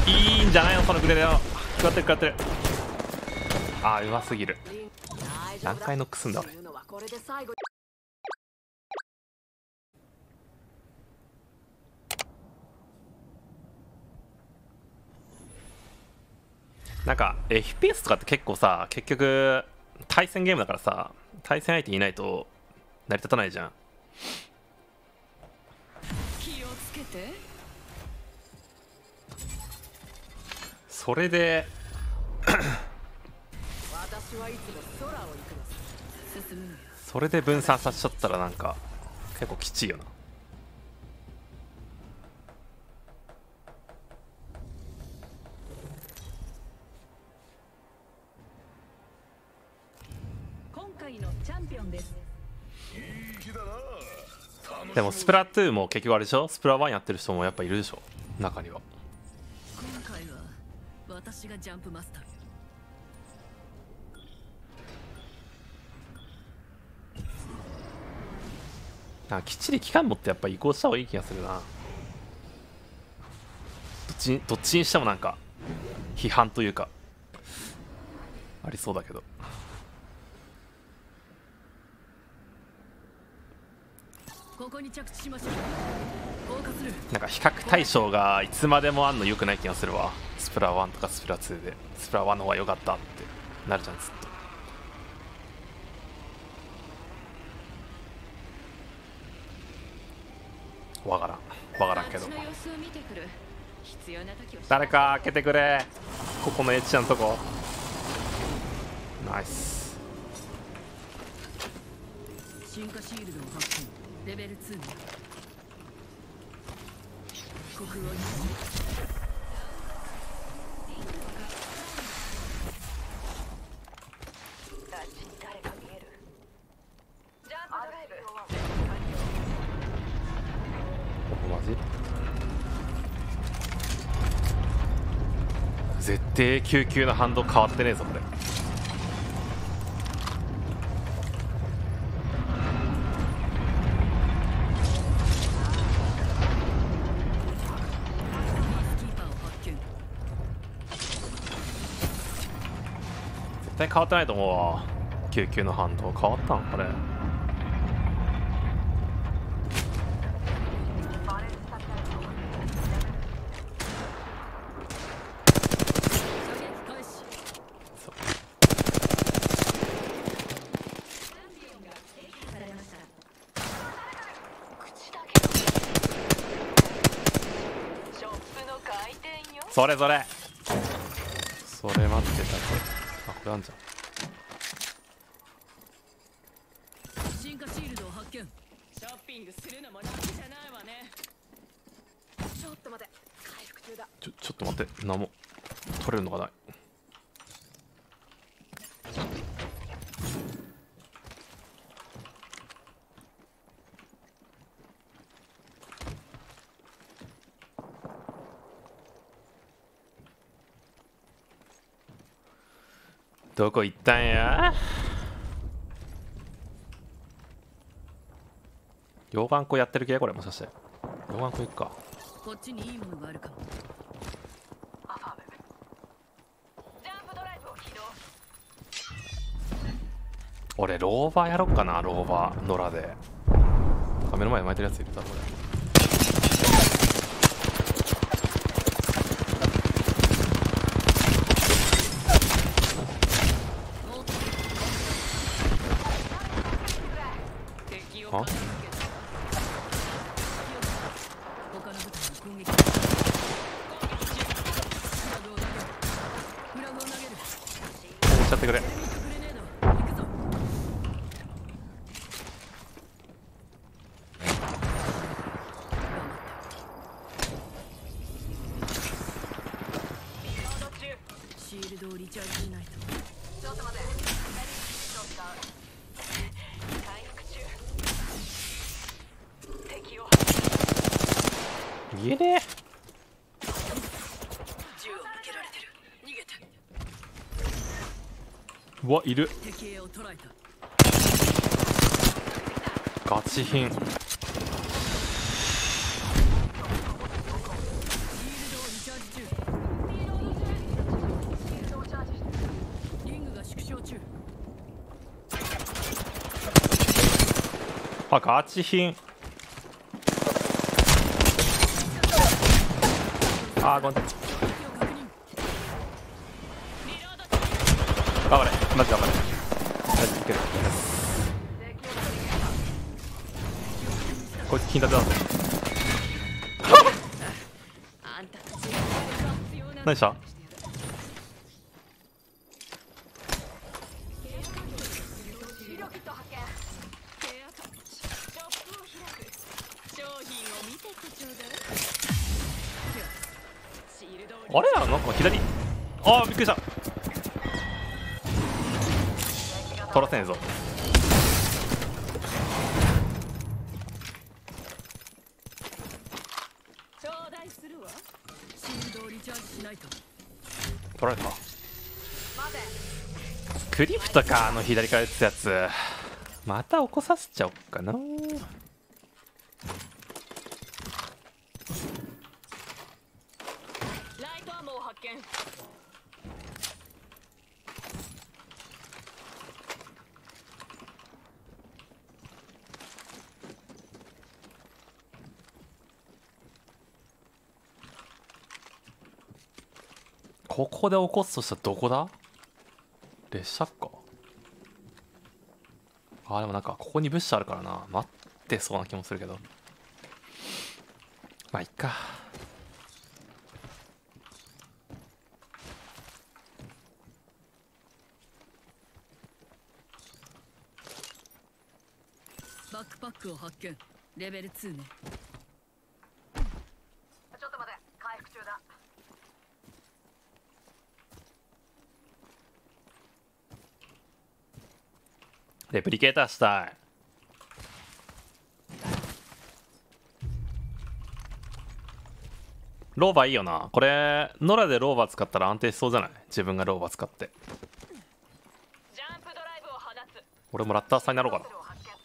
いいんじゃないのそのくらいよ。食らってる食らってる。あーうますぎる。何回ノックすんだ俺。なんか FPS とかって結構さ、結局対戦ゲームだからさ、対戦相手いないと成り立たないじゃん。 気をつけて。 それで私はいつも空を行くの。進むのよ。 それで分散させちゃったらなんか結構きちいよな。 今回のチャンピオンです。 でもスプラトゥーンも結局あれでしょ、スプラ1やってる人もやっぱいるでしょ中には。 今回は私がジャンプマスター。 なんかきっちり期間持ってやっぱ移行した方がいい気がするな。どっちにしてもなんか批判というかありそうだけど。 ここに着地しましょう。降下する。 なんか比較対象がいつまでもあんの良くない気がするわ。スプラ1とかスプラ2でスプラ1の方が良かったってなるじゃんずっと。わからんけど。誰か開けてくれ、ここのエッチなとこ。ナイス。 進化シールドを発見。レベル2。国王にマジ絶対救急の反動変わってねえぞこれ。絶対変わってないと思うわ。救急の反動変わったのこれ。それそれそれ待ってた。あ、これあんじゃん。 進化シールドを発見。ショッピングするのも楽じゃないわね。ちょっと待て、回復中だ。 ちょっと待って、何も取れるのがない。どこ行ったんや。溶岩湖やってる系これもしかして。溶岩湖行くか。 こっちにいいものがあるかも。 俺ローバーやろっかな。ローバー野良で目の前に巻いてるやついるだろこれ。あ、しちゃってくれ。 シールドをリチャージしないと。ちょっと待て。回復中。敵を言えねえ。 銃を向けられてる。逃げて。 うわいる。 敵兵を捕らえた。 ガチ品。 シールドをリチャージ中。 あ、ガチ品。あー、ごめん。頑張れ、マジ頑張れ。マジいける。こいつ金立てだぜ。何した？あれや、なんか左。ああ、びっくりした。取らせんぞ。取られた。クリプトか、左から打つやつ。また起こさせちゃおっかな。ここで起こすとしたらどこだ？列車か。あー、でもなんかここに物資あるからな。待ってそうな気もするけど、まあいっか。 バックパックを発見。レベル2ね。ちょっと待て、回復中だ。 レプリケーターしたい。ローバーいいよな。これノラでローバー使ったら安定しそうじゃない？自分がローバー使って。 ジャンプドライブを放つ。 俺もラッターさんになろうかな。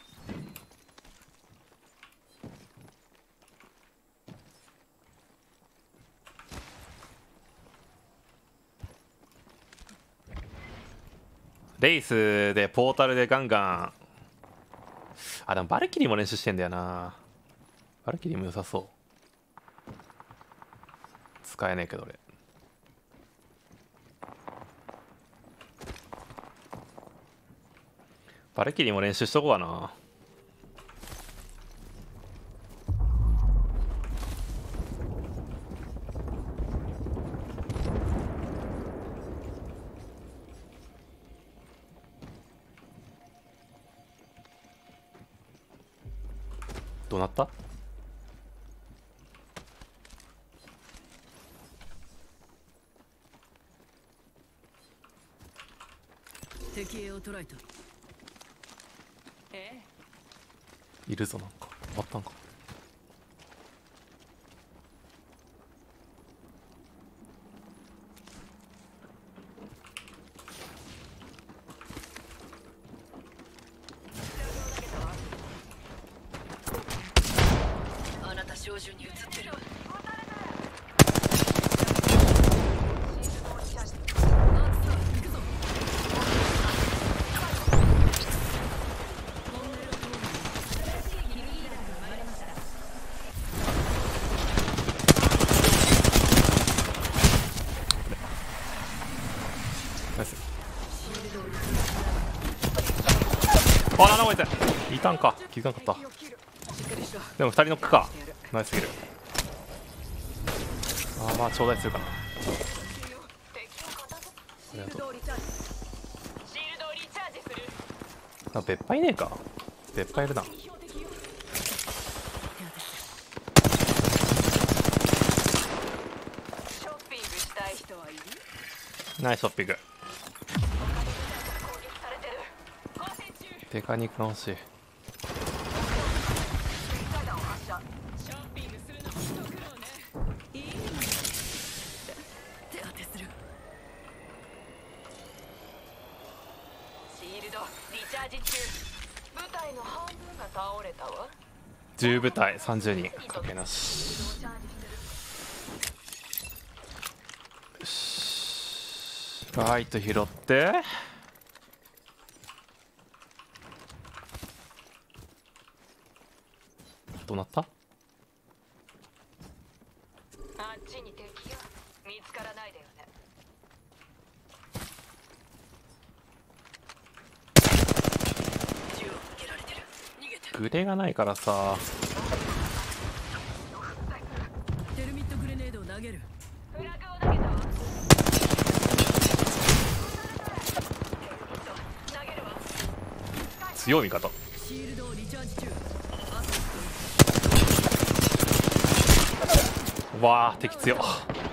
レイスでポータルでガンガン。あ、でもバルキリーも練習してんだよな。バルキリーも良さそう。使えねえけど俺。バルキリーも練習しとこうかな。どうなった？ 敵兵を捕らえた。 いるぞ。なんか終わったんか。 あなた照準に映ってる。 あ、なんだこいつ。いたんか。気づかなかった。でも2人ノックか。ナイスすぎる。あ、まあ頂戴するかな。ありがとう。あ、別派いねえか。別派いるな。ナイスショッピング。デカ肉が欲しい。10部隊30人かけなし。よし、ライト拾って、 どうなった？ あっちに敵よ。見つからないでよね。銃を向けられてる。逃げて。 グレがないからさ。 テルミットグレネードを投げる。フラグを投げたわ。投げるわ。 強い味方。 シールドをリチャージ中。 わあ敵強。 攻撃されてる。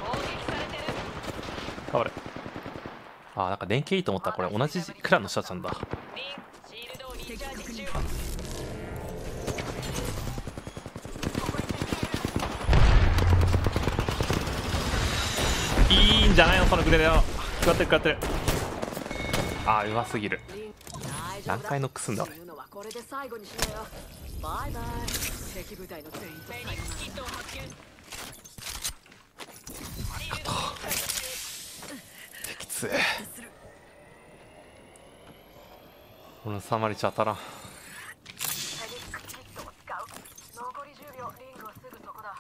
頑張れ。あーなんか連携いいと思ったらこれ同じクランの人たちなんだ。 リンシールドをリチャージ中。 いいんじゃないのそのグレだよ。食らってる食らってる。あーうますぎる。何回ノックすんだ俺。 これで最後にしようよ。バイバイ。敵部隊の全員と最後まで。キットを発見。 きつい。この3マリチ当たらん。 残り10秒。リングはすぐそこだ。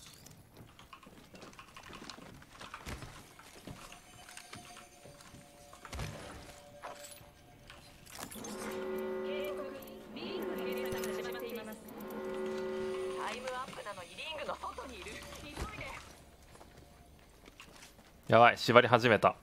リングの閉鎖が始まっています。タイムアップなのにリングの外にいる。急いで。 やばい縛り始めた。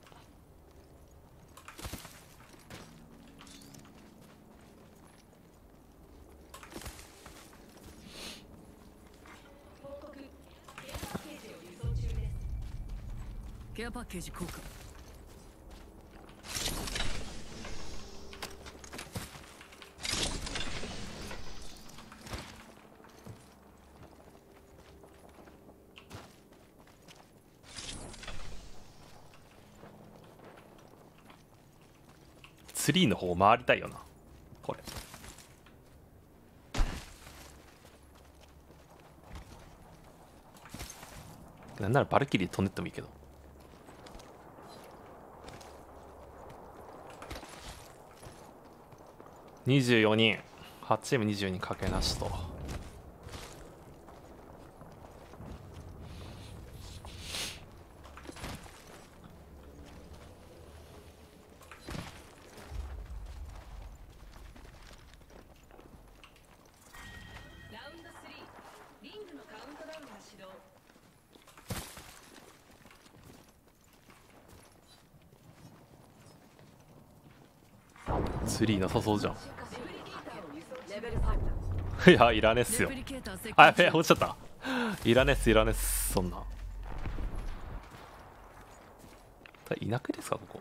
ケアパッケージ交換。 ツリーの方回りたいよなこれ。なんならバルキリー飛んでってもいいけど。24人8チーム24人かけなしと。 ラウンド3。リングのカウントダウンが始動。 ツリーなさそうじゃん。 レベル5だ。 いやいらねえっすよ。あやべえ落ちちゃった。いらねえっすいらねえっすそんな。いなくですかここ。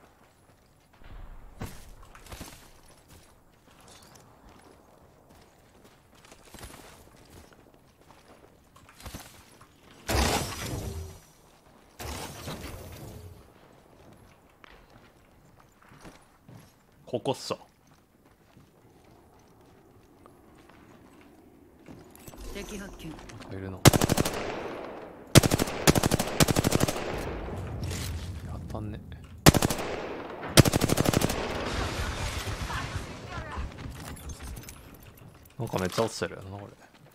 ここっしょ。 敵発見。 いるの。当たんね。なんかめっちゃ落ちてるよなこれ。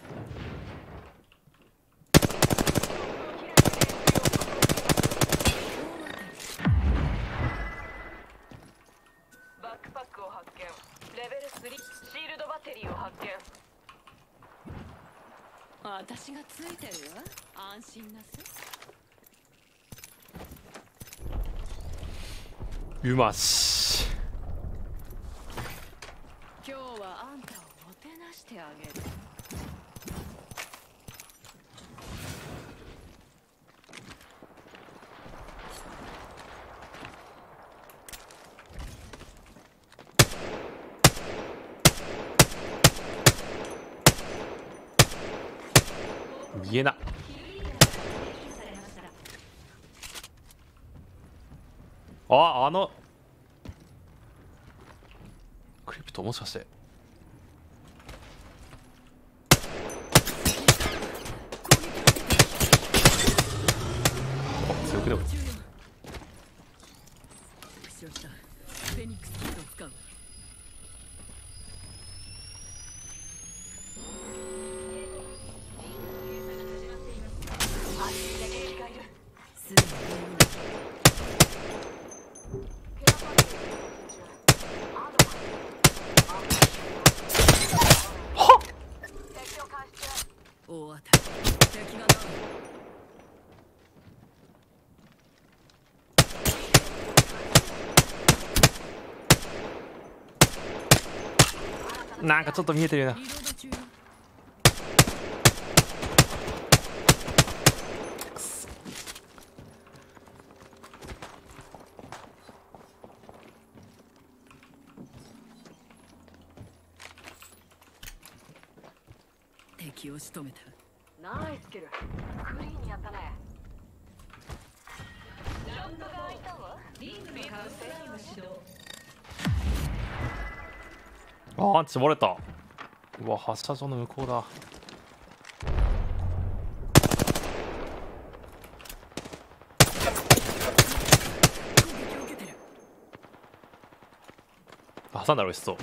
バックパックを発見。レベル3。シールドバッテリーを発見。私がついてるわ。安心なさい。 うまし。 今日はあんたをもてなしてあげる。 見えな。あのクリプトもしかして強くでも。 フェニックスキットを使う。 なんかちょっと見えてるな。 リロード中よ。敵を仕留めた。 ナイスキル。クリーンにやったね。ショットが開いたわ。リングのカウンセリング指導。 あアンチ漏れた。うわ発射場の向こうだ。挟んだら美味しそう。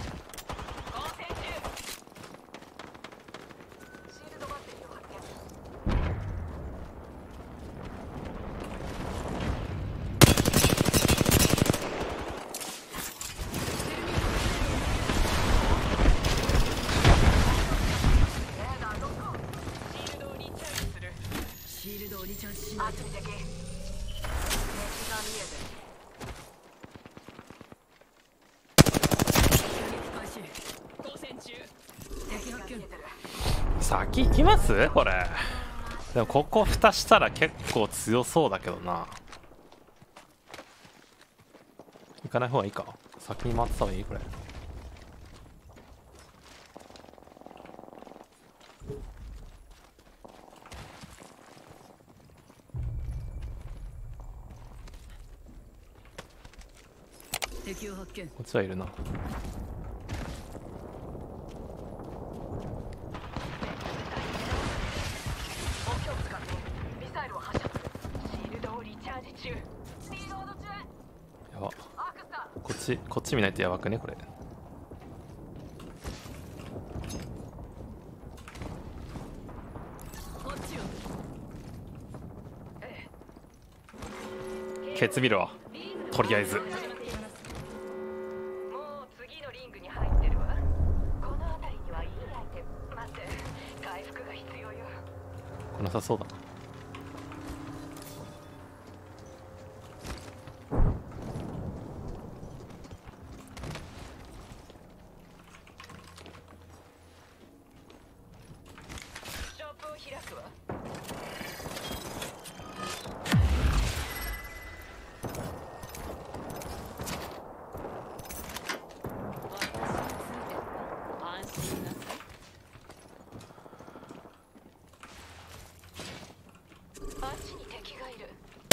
シールドバッテリーを発見。 シールドをリチャージする。シールドをリチャージしないと。 敵。敵が見えて。 開始。交戦中。敵発見。 先行きますこれ。でもここ蓋したら結構強そうだけどな。行かない方がいいか。先に回ってた方がいいこれ。 敵を発見。 こっちはいるな。 目標を使ってミサイルを発射する。シールドをリチャージ中。リロード中。 やば。 アクスタこっち見ないとやばくねこれ。 こっちよ。 ケツ見るわとりあえず。 もう次のリングに入ってるわ。この辺りにはいいアイテム。待って、回復が必要よ。 来なさそうだな。 ショップを開くわ。 安心なさい。 あっちに敵がいる。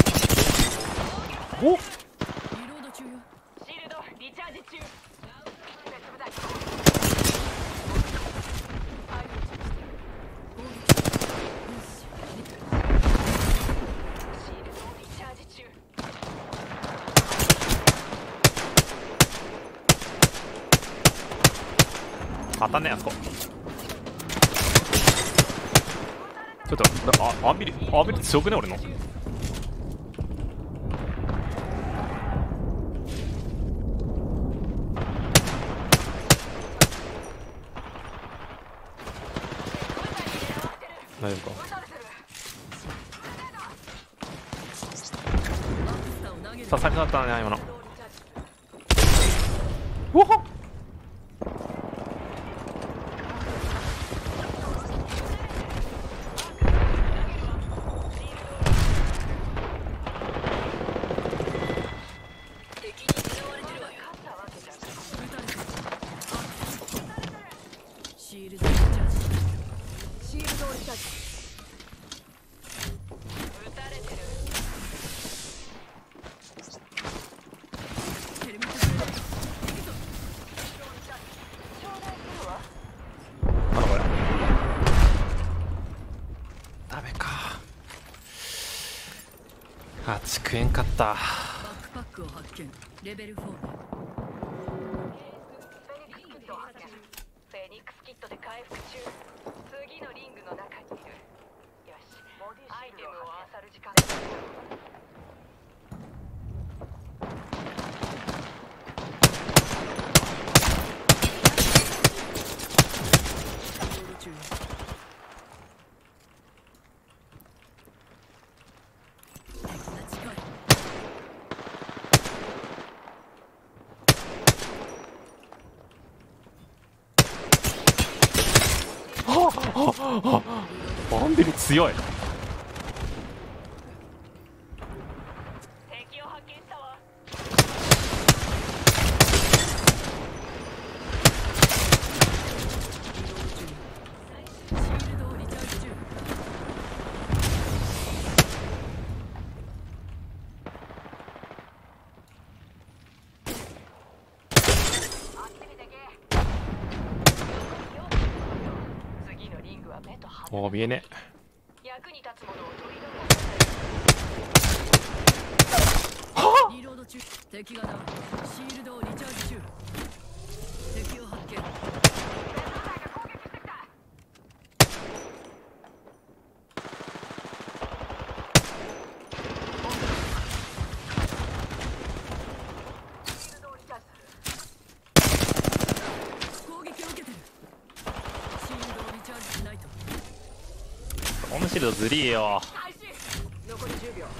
おリロード中よ。 シールドリチャージ中。別部隊。シールドリチャージ中。 当たんねえあそこ。ちょっとアンビリ強くね俺の。大丈夫か。さあ先だったね今の。おっシールドリチャージ。 シールドリチャージ。撃たれてる。 ヘルメットちょうだいするわ。 まだこれダメか。あっち食えんかった。 バックパックを発見。レベル4。 フェニックスキットで回復中。次のリングの中にいる。よし、アイテムを漁る時間。 リロード中よ。敵が近い。 バンベル強い。 敵を発見したわ。 シールドをリチャージ中。 あっちにでけ。次のリングは目と鼻。 おお見えね。 役に立つものを取りリロード中。敵がダウン。シールドをリチャージ中。敵を発見。攻撃を受けてる。シールドをリチャージしないと。 このシールドずりーよ。 開始。残り10秒。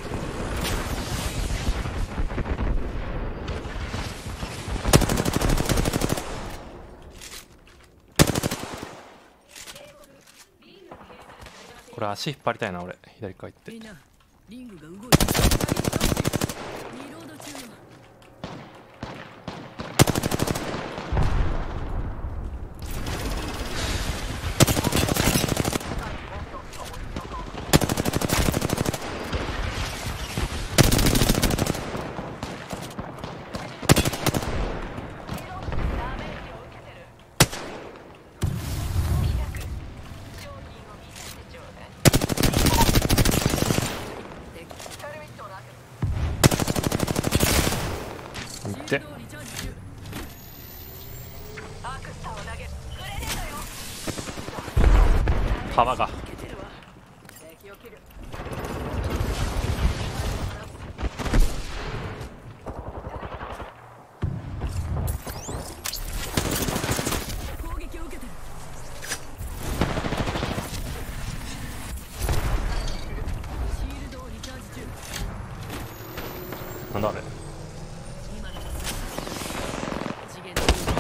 これ足引っ張りたいな俺。左側行って。 みんな、リングが動いてる。リロード中よ。 見て。弾が。 攻撃を受けてる。シールドをリチャージ中。 なんだあれ。 今の次元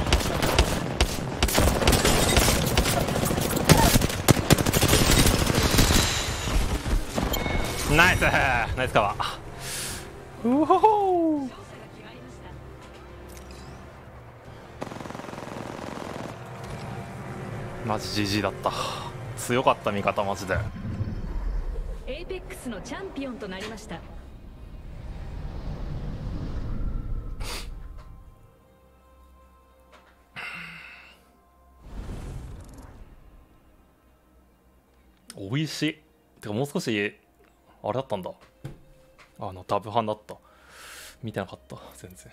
ナイスナイスカバー。うほほー。マジ GG だった。強かった味方マジで。 エイペックスのチャンピオンとなりました。 おいしい。てかもう少しあれだったんだ。ダブハンだった。見てなかった全然。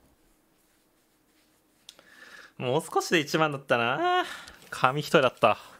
もう少しで1万だったな。紙一重だった。